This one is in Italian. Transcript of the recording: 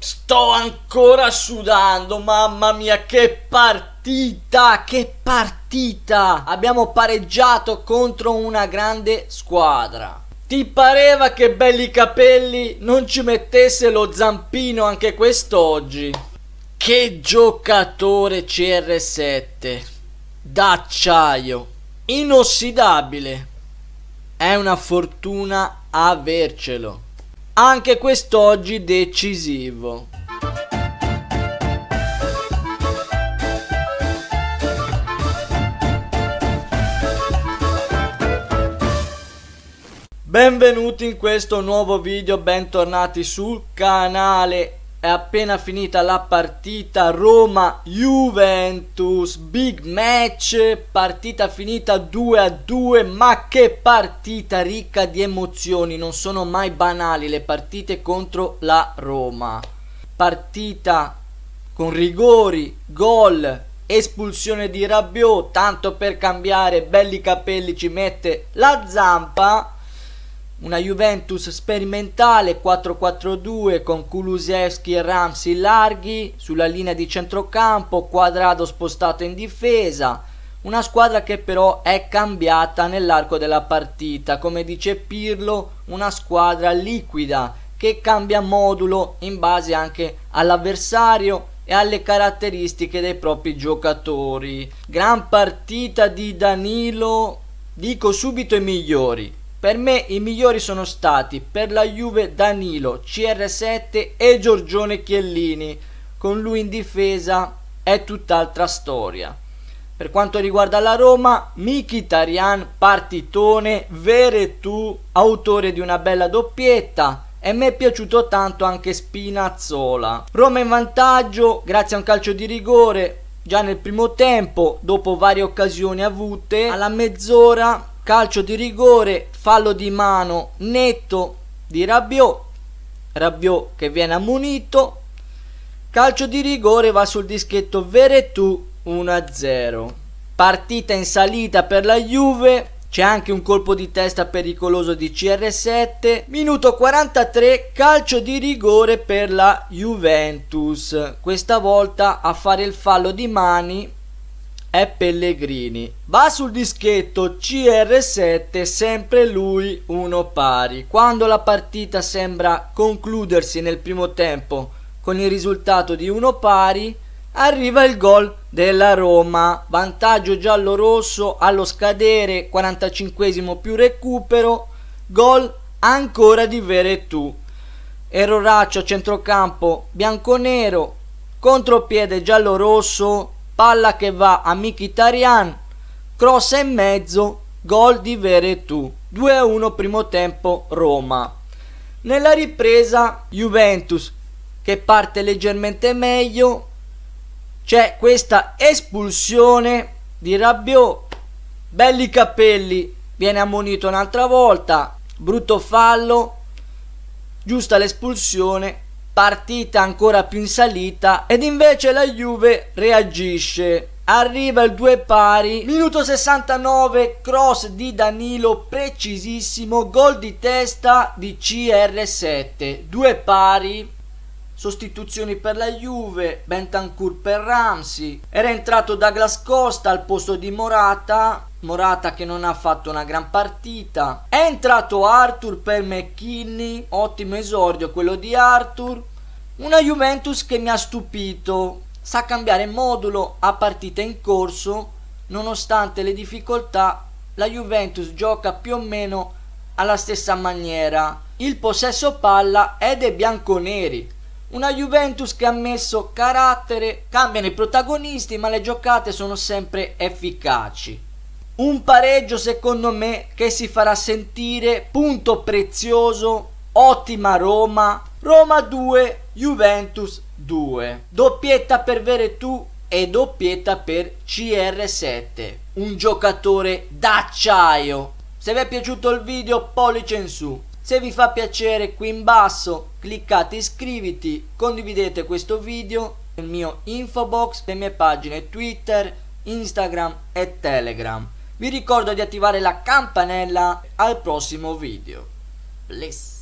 Sto ancora sudando, mamma mia, che partita, che partita! Abbiamo pareggiato contro una grande squadra. Ti pareva che Belli Capelli non ci mettesse lo zampino anche quest'oggi? Che giocatore CR7, d'acciaio, inossidabile. È una fortuna avercelo. Anche quest'oggi decisivo. Benvenuti in questo nuovo video, bentornati sul canale. È appena finita la partita Roma-Juventus, big match, partita finita 2-2, ma che partita ricca di emozioni, non sono mai banali le partite contro la Roma. Partita con rigori, gol, espulsione di Rabiot, tanto per cambiare Belli Capelli ci mette la zampa. Una Juventus sperimentale 4-4-2 con Kulusevski e Ramsey larghi sulla linea di centrocampo, Quadrado spostato in difesa. Una squadra che però è cambiata nell'arco della partita, come dice Pirlo, una squadra liquida che cambia modulo in base anche all'avversario e alle caratteristiche dei propri giocatori. Gran partita di Danilo, dico subito i migliori. Per me i migliori sono stati per la Juve Danilo, CR7 e Giorgione Chiellini. Con lui in difesa è tutt'altra storia. Per quanto riguarda la Roma, Mkhitaryan, partitone, Veretout, autore di una bella doppietta, e mi è piaciuto tanto anche Spinazzola. Roma in vantaggio grazie a un calcio di rigore già nel primo tempo, dopo varie occasioni avute. Alla mezz'ora calcio di rigore, fallo di mano netto di Rabiot che viene ammonito, calcio di rigore, va sul dischetto Veretout, 1-0. Partita in salita per la Juve, c'è anche un colpo di testa pericoloso di CR7, minuto 43, calcio di rigore per la Juventus, questa volta a fare il fallo di mani è Pellegrini, va sul dischetto CR7, sempre lui, uno pari. Quando la partita sembra concludersi nel primo tempo con il risultato di uno pari, arriva il gol della Roma, vantaggio giallo-rosso allo scadere, 45esimo più recupero, gol ancora di Veretout, erroraccio a centrocampo bianconero, contropiede giallo-rosso, palla che va a Mkhitaryan, cross in mezzo, gol di Veretout, 2-1 primo tempo Roma. Nella ripresa Juventus che parte leggermente meglio, c'è questa espulsione di Rabiot, Belli Capelli viene ammonito un'altra volta, brutto fallo, giusta l'espulsione. Partita ancora più in salita ed invece la Juve reagisce, arriva il 2 pari, minuto 69, cross di Danilo precisissimo, gol di testa di CR7, 2 pari, sostituzioni per la Juve, Bentancur per Ramsey, era entrato Douglas Costa al posto di Morata che non ha fatto una gran partita, è entrato Arthur per McKennie, ottimo esordio quello di Arthur. Una Juventus che mi ha stupito, sa cambiare modulo a partita in corso, nonostante le difficoltà la Juventus gioca più o meno alla stessa maniera, il possesso palla è dei bianconeri. Una Juventus che ha messo carattere, cambiano i protagonisti ma le giocate sono sempre efficaci. Un pareggio secondo me che si farà sentire, punto prezioso, ottima Roma, Roma 2, Juventus 2, doppietta per Veretout e doppietta per CR7, un giocatore d'acciaio. Se vi è piaciuto il video pollice in su, se vi fa piacere qui in basso cliccate iscriviti, condividete questo video, il mio info box, le mie pagine Twitter, Instagram e Telegram. Vi ricordo di attivare la campanella al prossimo video. Please.